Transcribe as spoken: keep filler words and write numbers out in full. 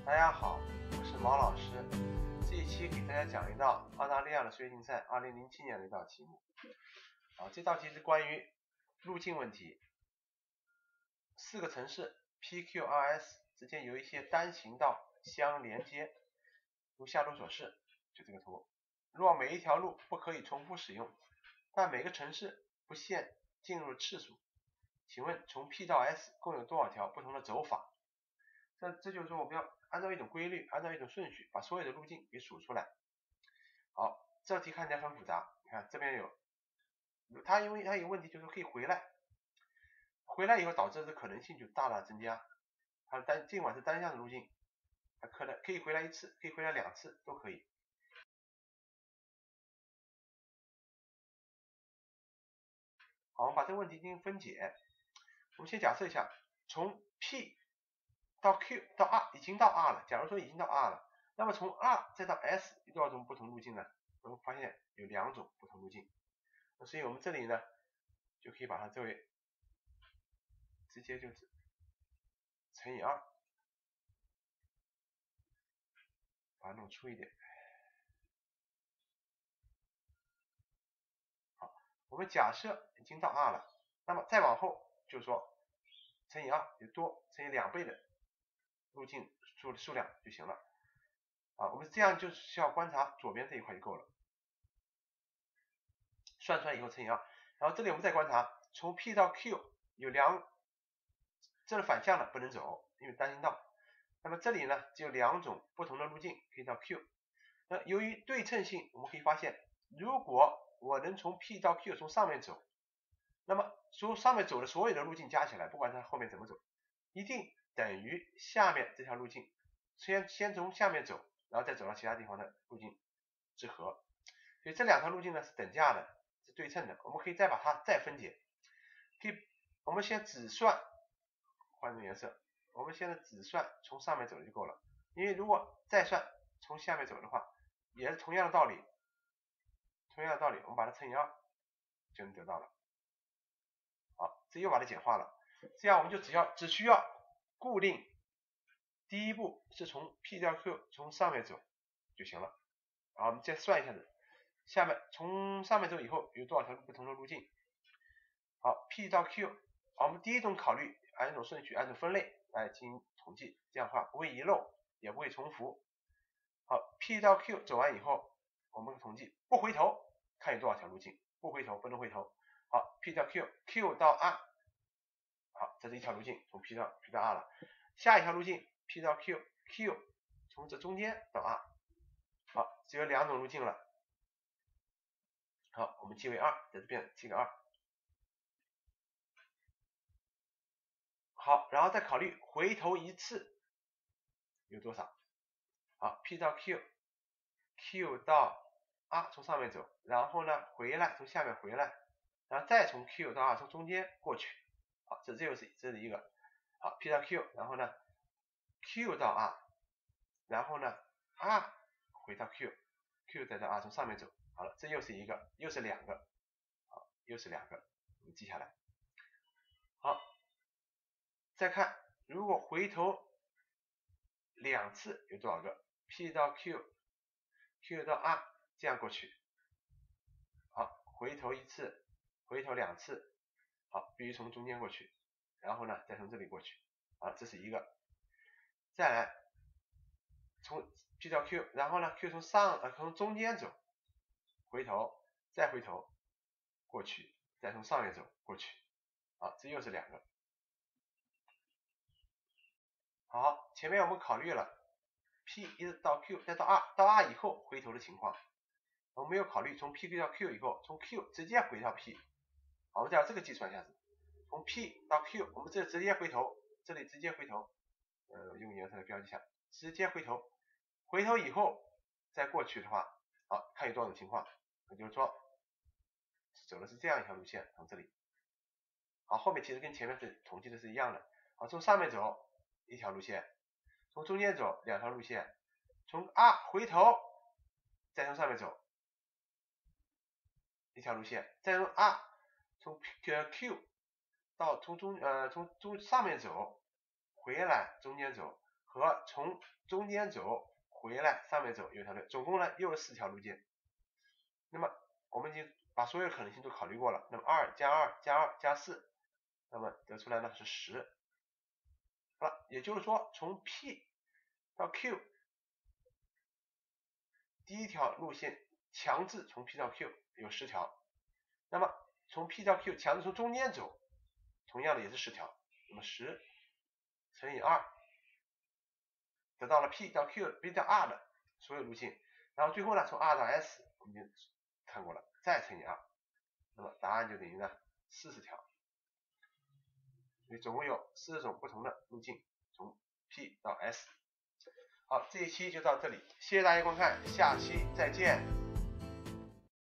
大家好，我是毛老师。这一期给大家讲一道澳大利亚的数学竞赛二零零七年的一道题目。啊，这道题是关于路径问题。四个城市 P Q R S 之间有一些单行道相连接，如下图所示，就这个图。若每一条路不可以重复使用，但每个城市不限进入次数，请问从 P 到 S 共有多少条不同的走法？这这就是说我们要按照一种规律，按照一种顺序，把所有的路径给数出来。好，这题看起来很复杂，你看这边有，它因为它有问题，就是可以回来，回来以后导致的可能性就大大增加。它单尽管是单向的路径，它可能可以回来一次，可以回来两次都可以。好，我们把这个问题进行分解。我们先假设一下，从 P 到 Q 到 R 已经到 R 了，假如说已经到 R 了，那么从 R 再到 S 有多少种不同路径呢？我们发现有两种不同路径，所以我们这里呢就可以把它作为直接就是乘以二，把它弄粗一点。好，我们假设已经到 R 了，那么再往后就是说乘以二，有多乘以两倍的路径数数量就行了。啊，我们这样就需要观察左边这一块就够了，算出来以后乘以二，然后这里我们再观察，从 P 到 Q 有两，这是反向的不能走，因为单行道。那么这里呢只有两种不同的路径可以到 Q。那由于对称性，我们可以发现，如果我能从 P 到 Q 从上面走，那么从上面走的所有的路径加起来，不管它后面怎么走，一定等于下面这条路径先先从下面走，然后再走到其他地方的路径之和。所以这两条路径呢是等价的，是对称的。我们可以再把它再分解，可以我们先只算，换种颜色，我们现在只算从上面走就够了。因为如果再算从下面走的话，也是同样的道理，同样的道理，我们把它乘以二就能得到了。好，这又把它简化了。这样我们就只要只需要固定第一步是从 P 到 Q 从上面走就行了。好，我们再算一下子，下面从上面走以后有多少条不同的路径？好 ，P 到 Q， 好，我们第一种考虑按一种顺序，按照分类来进行统计，这样的话不会遗漏，也不会重复。好 ，P 到 Q 走完以后，我们统计不回头，看有多少条路径，不回头不能回头。好 ，P 到 Q，Q 到 R， 好，这是一条路径，从 P 到 P 到 R 了。下一条路径 P 到 Q，Q 从这中间到 R， 好，只有两种路径了。好，我们记为二，在这边记个二。好，然后再考虑回头一次有多少。好 ，P 到 Q，Q 到 R 从上面走，然后呢回来从下面回来，然后再从 Q 到 R 从中间过去。好，这这又是这是一个。好 ，P 到 Q， 然后呢 Q 到 R， 然后呢 R 回到 Q，Q 再到 R 从上面走。好了，这又是一个，又是两个，好，又是两个，我们记下来。好，再看如果回头两次有多少个 ？P 到 Q，Q 到 R 这样过去。好，回头一次，回头两次，好，必须从中间过去，然后呢再从这里过去。好，这是一个。再来从 P 到 Q， 然后呢 Q 从上呃从中间走，回头再回头过去，再从上面走过去。好，这又是两个。好，前面我们考虑了 P 一直到 Q 再到 R， 到 R 以后回头的情况，我们没有考虑从 P 到 Q 以后，从 Q 直接回到 P。好，我们再把这个计算一下子，从 P 到 Q， 我们这直接回头，这里直接回头，呃，用颜色来标记一下，直接回头，回头以后再过去的话，好，看有多种情况，也就是说走的是这样一条路线，从这里。好，后面其实跟前面是统计的是一样的。好，从上面走一条路线，从中间走两条路线，从 R 回头再从上面走一条路线，再从 R 从 Q 到从中呃从中上面走回来中间走和从中间走回来上面走有一条路，总共呢又是四条路径。那么我们已经把所有可能性都考虑过了，那么二加二加二加四，那么得出来呢是十。好了，也就是说从 P 到 Q 第一条路线强制从 P 到 Q 有十条，那么从 P 到 Q 强制从中间走，同样的也是十条，那么十乘以二，得到了 P 到 Q B 到 R 的所有路径，然后最后呢从 R 到 S 我们就看过了，再乘以二，那么答案就等于呢四十条，所以总共有四十种不同的路径从 P 到 S。好，这一期就到这里，谢谢大家观看，下期再见。